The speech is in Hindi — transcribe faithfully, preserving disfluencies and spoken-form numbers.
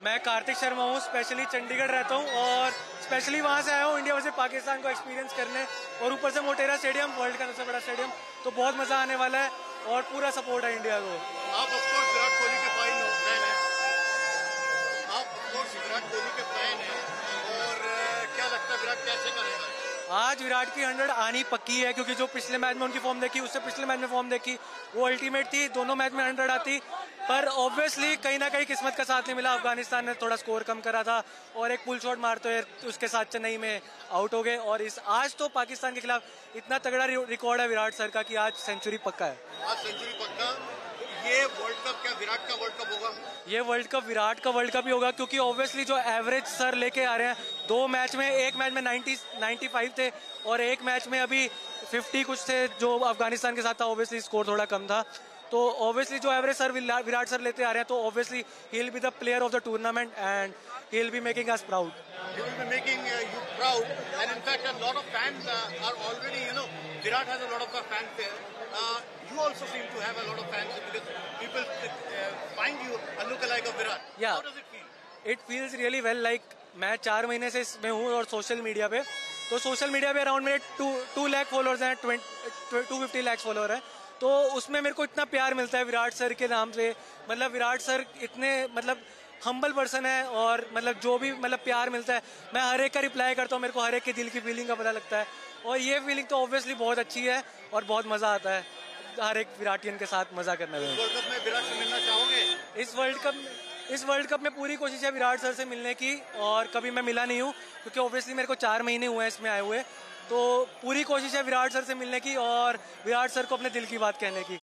मैं कार्तिक शर्मा हूँ, स्पेशली चंडीगढ़ रहता हूँ और स्पेशली वहाँ से आया हूँ इंडिया वर्सेस पाकिस्तान को एक्सपीरियंस करने। और ऊपर से मोटेरा स्टेडियम, वर्ल्ड का सबसे बड़ा स्टेडियम, तो बहुत मजा आने वाला है और पूरा सपोर्ट है इंडिया को। आप ऑफ कोर्स विराट कोहली के फैन हो, फैन हैं। आप ऑफ कोर्स विराट कोहली के फैन हैं और क्या लगता है विराट कैसे करेगा? आज विराट की हंड्रेड आनी पक्की है, क्योंकि जो पिछले मैच में उनकी फॉर्म देखी, उससे पिछले मैच में फॉर्म देखी, वो अल्टीमेट थी। दोनों मैच में हंड्रेड आती, पर ऑब्वियसली कहीं ना कहीं किस्मत का साथ नहीं मिला। अफगानिस्तान ने थोड़ा स्कोर कम करा था और एक पुल शॉट मारते हुए उसके साथ चेन्नई में आउट हो गए। और इस आज तो पाकिस्तान के खिलाफ इतना तगड़ा रिकॉर्ड है विराट सर का कि आज सेंचुरी पक्का है। आज सेंचुरी पक्का। ये वर्ल्ड कप क्या विराट का वर्ल्ड कप होगा? ये वर्ल्ड कप विराट का वर्ल्ड कप ही होगा, क्योंकि ऑब्वियसली जो एवरेज सर लेके आ रहे हैं, दो मैच में, एक मैच में नाइंटी नाइंटी फाइव थे और एक मैच में अभी फिफ्टी कुछ थे जो अफगानिस्तान के साथ था। ऑब्वियसली स्कोर थोड़ा कम था, तो ऑब्वियसली जो एवरेज सर विराट सर लेते आ रहे हैं, तो ऑब्वियसली ही will be the player of the tournament and he will be making us proud. He will be making uh, you proud, and in fact, a lot of fans uh, are already, you know, Virat has a lot of uh, fans there. Uh, you also seem to have a lot of fans because people uh, find you a lookalike of Virat. Yeah. How does it feel? It feels really well. Like मैं चार महीने से इसमें हूँ और सोशल मीडिया पे, तो सोशल मीडिया पे अराउंड मेरे टू टू लाख फॉलोअर्स हैं, टू फिफ्टी लाख फॉलोअर हैं। तो उसमें मेरे को इतना प्यार मिलता है विराट सर के नाम से। मतलब विराट सर इतने मतलब हम्बल पर्सन है और मतलब जो भी मतलब प्यार मिलता है, मैं हर एक का रिप्लाई करता हूँ। मेरे को हर एक के दिल की फीलिंग का पता लगता है और ये फीलिंग तो ऑब्वियसली बहुत अच्छी है और बहुत मजा आता है हर एक विराटियन के साथ मजा करने में। वर्ल्ड कप में विराट से मिलना चाहोगे? इस वर्ल्ड कप इस वर्ल्ड कप में पूरी कोशिश है विराट सर से मिलने की, और कभी मैं मिला नहीं हूँ क्योंकि ऑब्वियसली मेरे को चार महीने हुए हैं इसमें आए हुए। तो पूरी कोशिश है विराट सर से मिलने की और विराट सर को अपने दिल की बात कहने की।